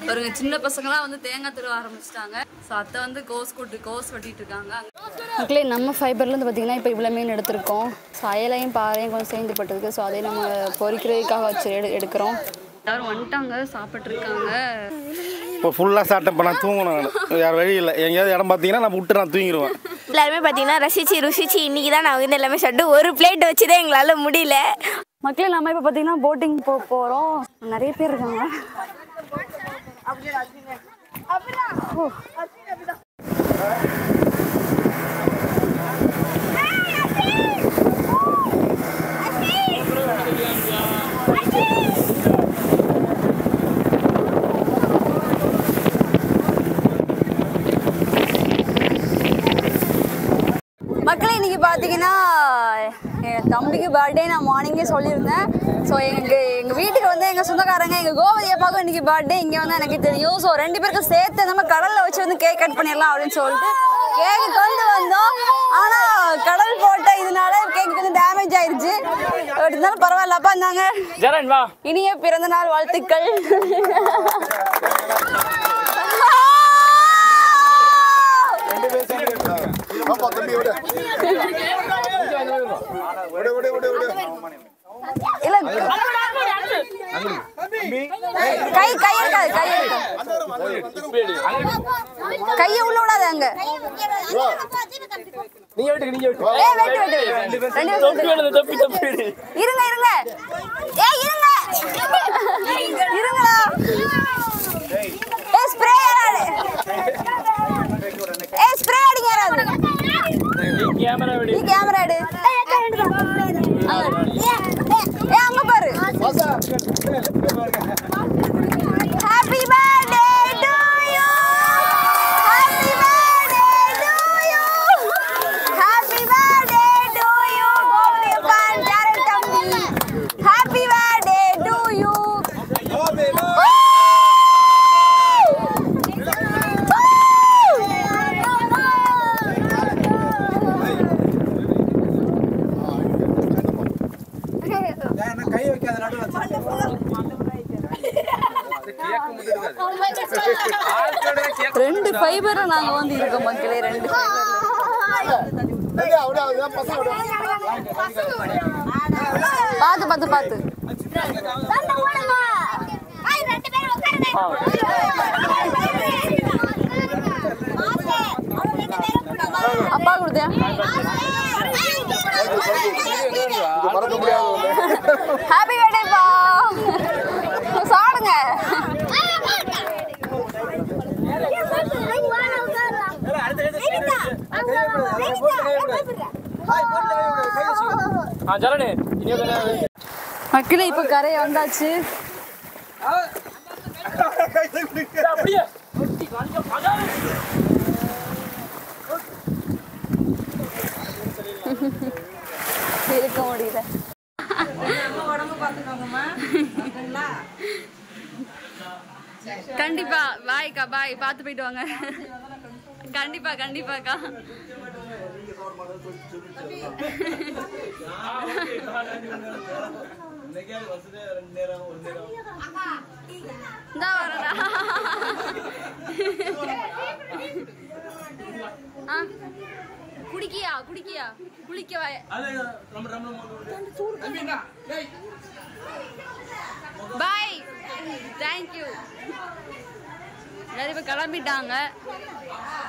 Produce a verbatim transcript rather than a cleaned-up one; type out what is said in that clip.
ஒரு சின்ன பசங்களாம் வந்து தேங்காய் திருவ ஆரம்பிச்சிட்டாங்க. ஸோ அத்தை வந்து கோஸ் கொட்டு கோஸ் வெட்டிட்டு இருக்காங்க. மக்களே நம்ம ஃபைபர்லேருந்து பார்த்தீங்கன்னா இப்போ இவ்வளோ மீன் எடுத்திருக்கோம். ஸோ அயலையும் பாறையும் கொஞ்சம் சேர்ந்து பட்டிருக்கு. ஸோ அதை நம்ம பொறிக்கிறதுக்காக வச்சு எடு எடுக்கிறோம் எல்லாரும் வந்துட்டாங்க, சாப்பிட்ருக்காங்க. இப்போ ஃபுல்லாக சாப்பிட்டேன். இப்போ நான் தூங்கணும், வேறு வழி இல்லை. எங்கேயாவது இடம் பார்த்தீங்கன்னா நான் விட்டு நான் தூங்கிடுவேன். எல்லாருமே பார்த்தீங்கன்னா ரசிச்சு ருசிச்சு இன்னைக்கு தான் நான் வந்து எல்லாமே சாப்பிட்டு ஒரு பிளேட் வச்சு தான் எங்களால் முடியல. மக்களே நம்ம இப்போ பார்த்தீங்கன்னா போட்டிங் போக போகிறோம். நிறைய பேர் இருக்காங்க. மக்களே இன்னைக்கு பார்த்தீங்கன்னா என் தம்பிக்கு பர்த்டே நான் மார்னிங்கே சொல்லியிருந்தேன். ஸோ எங்கள் எங்கள் வீட்டுக்கு வந்து எங்கள் சொந்தக்காரங்க எங்கள் கோவதி அப்பாவுக்கும் இன்றைக்கி பர்த்டே இங்கே வந்து எனக்கு தெரியும். ஸோ ரெண்டு பேருக்கும் சேர்த்து நம்ம கடலில் வச்சு வந்து கேக் கட் பண்ணிடலாம் அப்படின்னு சொல்லிட்டு கேக்கு கொண்டு வந்தோம். ஆனால் கடல் போட்ட இதனால கேக்கு கொஞ்சம் டேமேஜ் ஆயிடுச்சு. இருந்தாலும் பரவாயில்ல. அப்பா இருந்தாங்க இனிய பிறந்த நாள் வாழ்த்துக்கள். கை கை இருக்காது, கை கைய உள்ள விடாது. அங்க இருங்க இருங்க ஏ இருங்க இருங்களா ஏ ஸ்ப்ரே ஏ ஸ்ப்ரே அடிங்க யாராவது. கேமரா எடு, கேமரா எடு. ஏ அங்க பாரு. Happy birthday to you, happy birthday to you, happy birthday to you கோவியப்பான் ஜாரல் தம்பி, ஹேப்பி பர்த்டே டு யூ. ரெண்டு ஃபைபர் நாங்க வந்து இருக்கோம் மக்களே. ரெண்டு பாத்து பாத்து பாத்து அப்பா கொடுத்தியா? ஹாப்பி பர்த்டே பா. சாடுங்க. மக்களே இப்ப கரையை வந்தாச்சு. இருக்க முடியல. கண்டிப்பா பாய்க்கா, பாய். பார்த்து போயிட்டு வாங்க. கண்டிப்பா கண்டிப்பாக்கா. குடிக்கியா குடிக்கியா குளிக்கவா? Bye, thank you. எல்லாரும் இப்ப கிளம்பிட்டாங்க.